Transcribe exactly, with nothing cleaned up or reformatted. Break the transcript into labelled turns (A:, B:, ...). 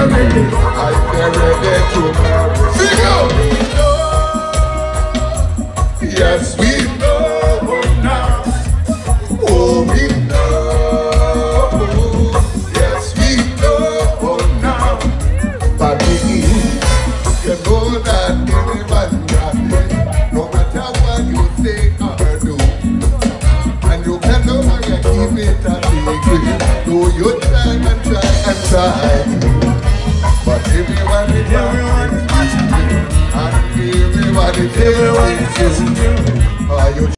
A: I carry it tomorrow. Sing out! Yes, we know now. Oh, we know. Yes, we know now. But we you know that anyone got it. No matter what you think or do. And you can no longer keep it a secret. Though you try and try and try. But everybody, everyone is watching you. And everybody, everyone is watching you. Are you